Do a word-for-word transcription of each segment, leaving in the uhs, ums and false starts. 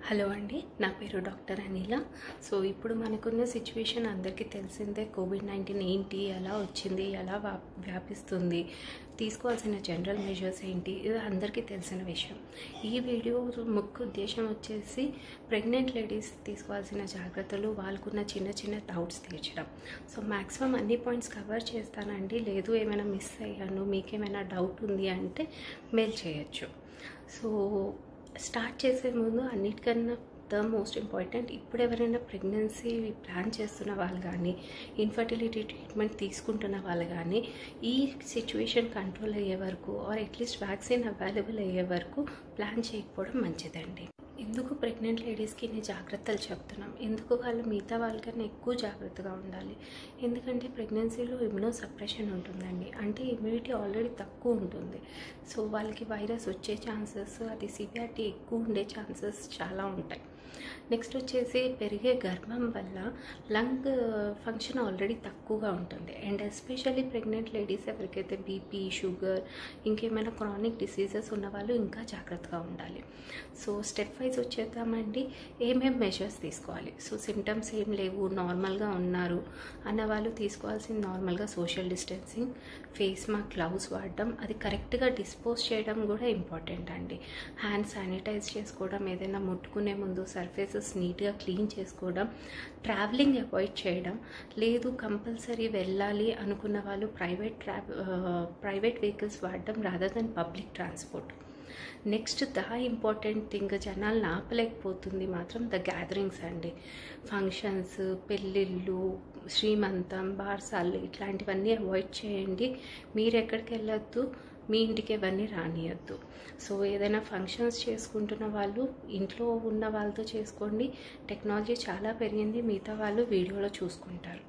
Hello అండి, నా పేరు డాక్టర్ అనిల. సో ఇప్పుడు మనకున్న సిచ్యువేషన్ అందరికీ తెలిసిందే. కోవిడ్ నైన్టీన్ ఏంటి, ఎలా వచ్చింది, ఎలా వ్యాపిస్తుంది, తీసుకోవాల్సిన జనరల్ మెజర్స్ ఏంటి, ఇది అందరికీ తెలిసిన విషయం. ఈ వీడియో ముఖ్య ఉద్దేశం వచ్చేసి ప్రెగ్నెంట్ లేడీస్ తీసుకోవాల్సిన జాగ్రత్తలు, వాళ్ళకున్న చిన్న చిన్న డౌట్స్ తీర్చడం. సో మ్యాక్సిమం అన్ని పాయింట్స్ కవర్ చేస్తానండి. లేదు ఏమైనా మిస్ అయ్యాను, మీకేమైనా డౌట్ ఉంది అంటే మెయిల్ చేయొచ్చు. సో స్టార్ట్ చేసే ముందు అన్నిటికన్నా ద మోస్ట్ ఇంపార్టెంట్, ఇప్పుడు ఎవరైనా ప్రెగ్నెన్సీ ప్లాన్ చేస్తున్న వాళ్ళు కానీ, ఇన్ఫర్టిలిటీ ట్రీట్మెంట్ తీసుకుంటున్న వాళ్ళు కానీ, ఈ సిచ్యువేషన్ కంట్రోల్ అయ్యే వరకు ఆర్ అట్లీస్ట్ వ్యాక్సిన్ అవైలబుల్ అయ్యే వరకు ప్లాన్ చేయకపోవడం మంచిదండి. ఎందుకు ప్రెగ్నెంట్ లేడీస్కి ఇన్ని జాగ్రత్తలు చెప్తున్నాం, ఎందుకు వాళ్ళు మిగతా వాళ్ళకన్నా ఎక్కువ జాగ్రత్తగా ఉండాలి? ఎందుకంటే ప్రెగ్నెన్సీలో ఇమ్యూనో సప్రెషన్ ఉంటుందండి, అంటే ఇమ్యూనిటీ ఆల్రెడీ తక్కువ ఉంటుంది. సో వాళ్ళకి వైరస్ వచ్చే ఛాన్సెస్, అది సివియారిటీ ఎక్కువ ఉండే ఛాన్సెస్ చాలా ఉంటాయి. నెక్స్ట్ వచ్చేసి పెరిగే గర్భం వల్ల లంగ్ ఫంక్షన్ ఆల్రెడీ తక్కువగా ఉంటుంది. అండ్ ఎస్పెషల్లీ ప్రెగ్నెంట్ లేడీస్ ఎవరికైతే బీపీ, షుగర్, ఇంకేమైనా క్రానిక్ డిసీజెస్ ఉన్న వాళ్ళు ఇంకా జాగ్రత్తగా ఉండాలి. సో స్టెప్ వైజ్ వచ్చేద్దామండి. ఏమేమి మెజర్స్ తీసుకోవాలి? సో సిమ్టమ్స్ ఏం లేవు, నార్మల్గా ఉన్నారు అన్న వాళ్ళు తీసుకోవాల్సింది నార్మల్గా social distancing, face mask, gloves వాడడం, అది కరెక్ట్గా డిస్పోజ్ చేయడం కూడా ఇంపార్టెంట్ అండి. హ్యాండ్ శానిటైజ్ చేసుకోవడం, ఏదైనా ముట్టుకునే ముందు సర్ఫేసెస్ నీట్గా క్లీన్ చేసుకోవడం, ట్రావెలింగ్ అవాయిడ్ చేయడం. లేదు కంపల్సరీ వెళ్ళాలి అనుకున్న వాళ్ళు ప్రైవేట్ ట్రా ప్రైవేట్ వెహికల్స్ వాడడం rather than public transport. Next the important thing, జనాలను ఆపలేకపోతుంది మాత్రం ద గ్యాదరింగ్స్ అండి. ఫంక్షన్స్, పెళ్ళిళ్ళు, శ్రీమంతం, బార్సాలు ఇట్లాంటివన్నీ అవాయిడ్ చేయండి. మీరు ఎక్కడికి వెళ్ళొద్దు, మీ ఇంటికి ఇవన్నీ రానియద్దు. సో ఏదైనా ఫంక్షన్స్ చేసుకుంటున్న వాళ్ళు ఇంట్లో ఉన్న వాళ్ళతో చేసుకోండి. టెక్నాలజీ చాలా పెరిగింది, మిగతా వాళ్ళు వీడియోలో చూసుకుంటారు.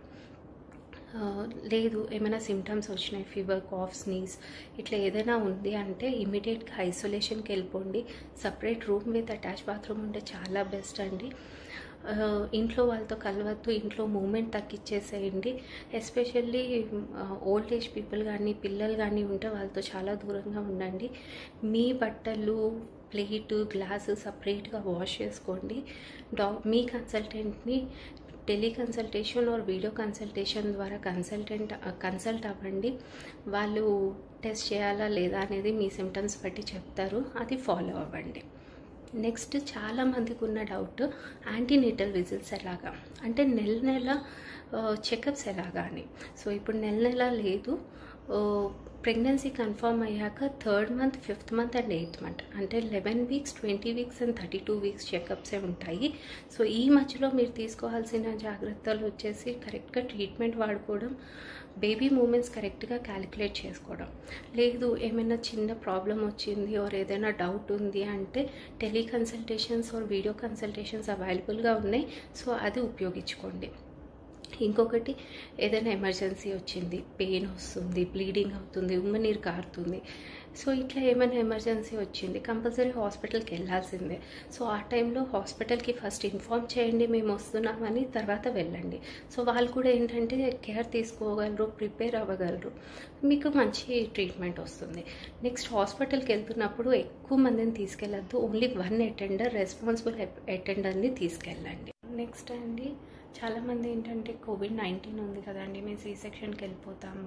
లేదు ఏమైనా సిమ్టమ్స్ వచ్చినాయి, ఫీవర్, కాఫ్, స్నీజ్ ఇట్లా ఏదైనా ఉంది అంటే ఇమీడియట్గా ఐసోలేషన్కి వెళ్ళిపోండి. Separate room with attach bathroom ఉంటే చాలా బెస్ట్ అండి. ఇంట్లో వాళ్ళతో కలవద్దు, ఇంట్లో మూమెంట్ తగ్గించేసేయండి. ఎస్పెషల్లీ ఓల్డ్ ఏజ్ పీపుల్ కానీ, పిల్లలు కానీ ఉంటే వాళ్ళతో చాలా దూరంగా ఉండండి. మీ బట్టలు, ప్లేటు, గ్లాసు సపరేట్గా వాష్ చేసుకోండి. డా మీ కన్సల్టెంట్ని టెలికన్సల్టేషన్ ఆర్ వీడియో కన్సల్టేషన్ ద్వారా కన్సల్టెంట్ కన్సల్ట్ అవ్వండి. వాళ్ళు టెస్ట్ చేయాలా లేదా అనేది మీ సిమ్టమ్స్ బట్టి చెప్తారు, అది ఫాలో అవ్వండి. నెక్స్ట్ చాలామందికి ఉన్న డౌట్ యాంటీనేటల్ విజిట్స్ ఎలాగా, అంటే నెల నెల చెకప్స్ ఎలాగా అని. సో ఇప్పుడు నెల నెల లేదు, ప్రెగ్నెన్సీ కన్ఫర్మ్ అయ్యాక third month, fifth month and eighth month, అంటే eleven weeks, twenty weeks and thirty two weeks చెకప్సే ఉంటాయి. సో ఈ మధ్యలో మీరు తీసుకోవాల్సిన జాగ్రత్తలు వచ్చేసి కరెక్ట్గా ట్రీట్మెంట్ వాడుకోవడం, బేబీ మూమెంట్స్ కరెక్ట్గా క్యాలిక్యులేట్ చేసుకోవడం. లేదు ఏమైనా చిన్న ప్రాబ్లం వచ్చింది ఆర్ ఏదైనా డౌట్ ఉంది అంటే టెలికన్సల్టేషన్స్ ఆర్ వీడియో కన్సల్టేషన్స్ అవైలబుల్గా ఉన్నాయి. సో అది ఉపయోగించుకోండి. ఇంకొకటి, ఏదైనా ఎమర్జెన్సీ వచ్చింది, పెయిన్ వస్తుంది, బ్లీడింగ్ అవుతుంది, ఉమ్మ నీరు కారుతుంది, సో ఇట్లా ఏమైనా ఎమర్జెన్సీ వచ్చింది, కంపల్సరీ హాస్పిటల్కి వెళ్ళాల్సిందే. సో ఆ టైంలో హాస్పిటల్కి ఫస్ట్ ఇన్ఫామ్ చేయండి మేము వస్తున్నామని, తర్వాత వెళ్ళండి. సో వాళ్ళు కూడా ఏంటంటే కేర్ తీసుకోగలరు, ప్రిపేర్ అవ్వగలరు, మీకు మంచి ట్రీట్మెంట్ వస్తుంది. నెక్స్ట్ హాస్పిటల్కి వెళ్తున్నప్పుడు ఎక్కువ మందిని తీసుకెళ్ళద్దు, ఓన్లీ వన్ అటెండర్, రెస్పాన్సిబుల్ అటెండర్ని తీసుకెళ్ళండి. నెక్స్ట్ అండి, చాలామంది ఏంటంటే కోవిడ్ నైన్టీన్ ఉంది కదండి, మేము సీ సెక్షన్కి వెళ్ళిపోతాము,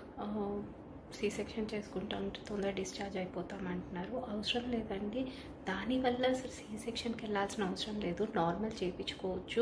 సీ సెక్షన్ చేసుకుంటాం, తొందరగా డిశ్చార్జ్ అయిపోతాం అంటున్నారు. అవసరం లేదండి, దానివల్ల అసలు సీ సెక్షన్కి వెళ్ళాల్సిన అవసరం లేదు, నార్మల్ చేయించుకోవచ్చు.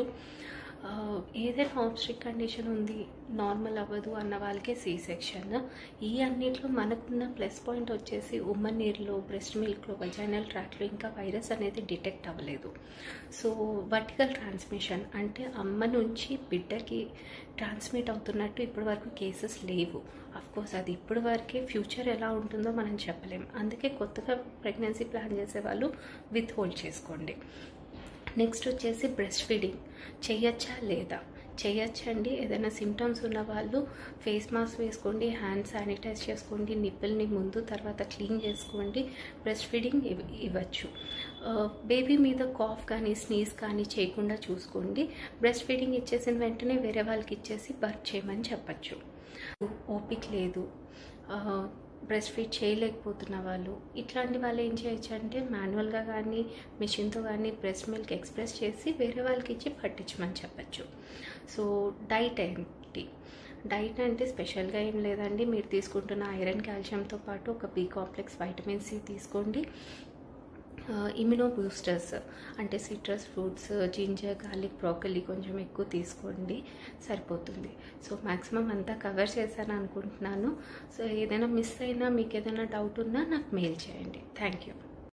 ఏదైనా ఆబ్స్ట్రిక్ కండిషన్ ఉంది, నార్మల్ అవ్వదు అన్న వాళ్ళకే సీ సెక్షన్. ఈ అన్నిట్లో మనకున్న ప్లస్ పాయింట్ వచ్చేసి ఉమ్మ నీరులో, బ్రెస్ట్ మిల్క్లో, వజైనల్ ట్రాక్లో ఇంకా వైరస్ అనేది డిటెక్ట్ అవ్వలేదు. సో వర్టికల్ ట్రాన్స్మిషన్ అంటే అమ్మ నుంచి బిడ్డకి ట్రాన్స్మిట్ అవుతున్నట్టు ఇప్పటి వరకు కేసెస్ లేవు. అఫ్కోర్స్ అది ఇప్పటి వరకే, ఫ్యూచర్ ఎలా ఉంటుందో మనం చెప్పలేం. అందుకే కొత్తగా ప్రెగ్నెన్సీ ప్లాన్ చేసే వాళ్ళు విత్ హోల్డ్ చేసుకోండి. నెక్స్ట్ వచ్చేసి బ్రెస్ట్ ఫీడింగ్ చేయొచ్చా లేదా? చేయొచ్చండి. ఏదైనా సిమ్టమ్స్ ఉన్న వాళ్ళు ఫేస్ మాస్క్ వేసుకోండి, హ్యాండ్ శానిటైజ్ చేసుకోండి, నిప్పుల్ని ముందు తర్వాత క్లీన్ చేసుకోండి, బ్రెస్ట్ ఫీడింగ్ ఇవ్వచ్చు. బేబీ మీద కాఫ్ కానీ స్నీజ్ కానీ చేయకుండా చూసుకోండి. బ్రెస్ట్ ఫీడింగ్ ఇచ్చేసిన వెంటనే వేరే వాళ్ళకి ఇచ్చేసి బర్త్ చేయమని చెప్పచ్చు. ఓపిక లేదు, బ్రెస్ట్ ఫీడ్ చేయలేకపోతున్న వాళ్ళు, ఇట్లాంటి వాళ్ళు ఏం చేయొచ్చు అంటే మాన్యువల్గా కానీ మిషన్తో కానీ బ్రెస్ట్ మిల్క్ ఎక్స్ప్రెస్ చేసి వేరే వాళ్ళకి ఇచ్చి పట్టించమని చెప్పచ్చు. సో డైట్ ఏంటి? డైట్ అంటే స్పెషల్గా ఏం లేదండి. మీరు తీసుకుంటున్న ఐరన్ కాల్షియంతో పాటు ఒక బి కాంప్లెక్స్ వైటమిన్ సి తీసుకోండి. ఇమ్యూనో బూస్టర్స్ అంటే citrus fruits, ginger, garlic, broccoli కొంచెం ఎక్కువ తీసుకోండి, సరిపోతుంది. సో మ్యాక్సిమం అంతా కవర్ చేశాను అనుకుంటున్నాను. సో ఏదైనా మిస్ అయినా మీకు ఏదైనా డౌట్ ఉన్నా నాకు మెయిల్ చేయండి. Thank you.